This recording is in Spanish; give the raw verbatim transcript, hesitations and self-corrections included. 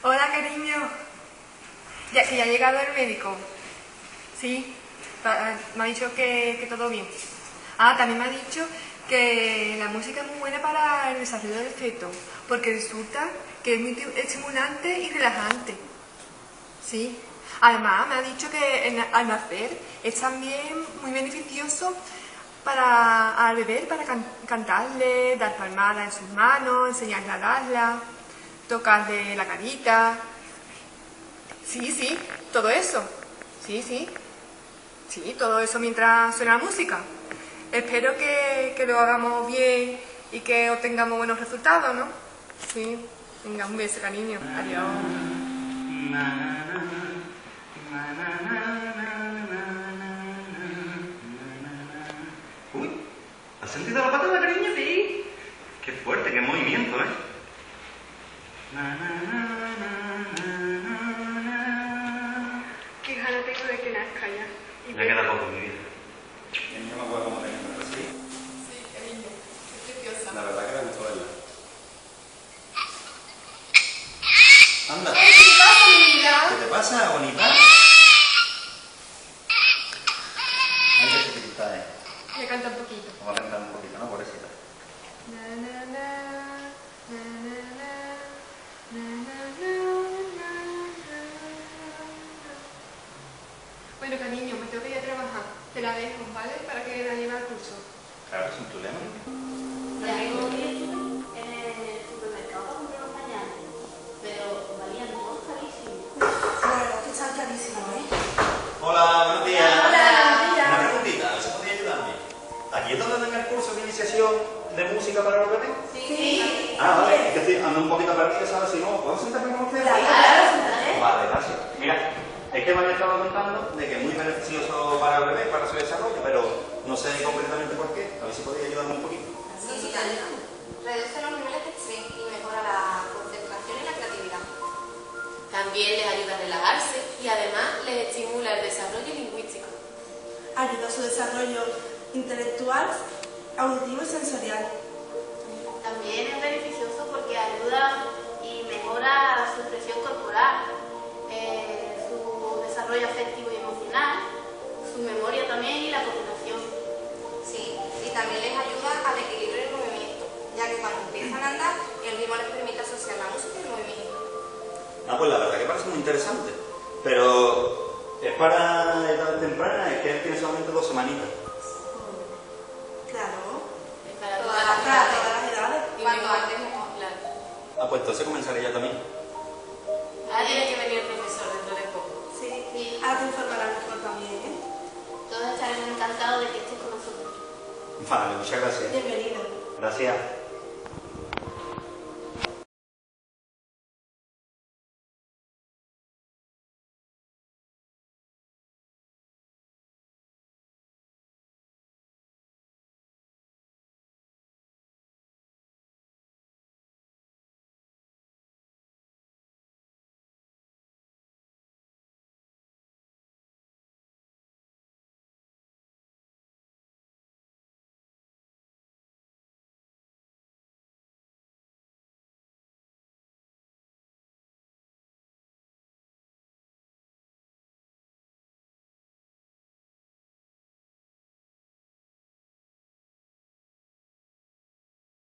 Hola, cariño. Ya, que ya ha llegado el médico. Sí, me ha dicho que, que todo bien. Ah, también me ha dicho que la música es muy buena para el desarrollo del feto, porque resulta que es muy estimulante y relajante. Sí. Además, me ha dicho que en, al nacer es también muy beneficioso para al bebé, para can, cantarle, dar palmadas en sus manos, enseñarle a darla, tocarle la carita. Sí, sí, todo eso. Sí, sí. Sí, todo eso mientras suena la música. Espero que, que lo hagamos bien y que obtengamos buenos resultados, ¿no? Sí. Venga, un beso, cariño. Adiós. Uy, ¿has sentido la patada, cariño? Sí. Qué fuerte, qué movimiento, ¿eh? Qué gana tengo de que nazca ya. Ya queda poco, mi vida. Yo me acuerdo cómo tenía que así. Sí, cariño. Es preciosa. La verdad que me gustó verla. Anda. ¡Ay, qué pasa, mi vida! ¿Qué te pasa, bonita? Hay que dificultad, eh. Le canta un poquito. Vamos a cantar un poquito, ¿no? Pobrecita. Na, na, na, na, na, na, na, na, na, na, na. Bueno, cariño, me tengo que ir a trabajar. Te la dejo, ¿vale? Para que la lleve al curso. Claro, sin problema. Ya tengo bien en el supermercado para comprar los pañales, pero valían todos carísimos. La verdad es que están carísimos, ¿eh? Hola, buenos días. Hola, buenos días. Una preguntita, a ver si podría ayudarme. ¿Aquí es donde dan el curso de iniciación de música para los bebés? Sí. Ah, vale, es que estoy andando un poquito perdido, ¿sabes? Si no, ¿puedo sentarme con ustedes? Claro. Vale, gracias. Mira, es que me han estado contando de que es muy beneficioso para el bebé, para su desarrollo, pero no sé concretamente por qué. A ver si podría ayudarme un poquito. Sí, sí, ayuda. Reduce los niveles de estrés y mejora la concentración y la creatividad. También les ayuda a relajarse y además les estimula el desarrollo lingüístico. Ayuda a su desarrollo intelectual, auditivo y sensorial. También es beneficioso porque ayuda y mejora su expresión corporal, eh, su desarrollo afectivo y emocional, su memoria también y la coordinación. Sí, y también les ayuda al equilibrio del movimiento, ya que cuando empiezan a andar, el ritmo les permite asociar la música y el movimiento. Ah, pues la verdad que parece muy interesante, pero es para edad temprana, es que él tiene solamente dos semanitas. Claro. Es para Todas todas las Para edades. todas las edades. Y Cuanto mejor, antes mejor. claro. Ah, pues entonces comenzaré ya también. Ahora tiene que venir el profesor dentro de poco. Sí. Ahora te informará mejor también, ¿eh? Todos estaremos encantados de que estés con nosotros. Vale, muchas gracias. Bienvenido. Gracias.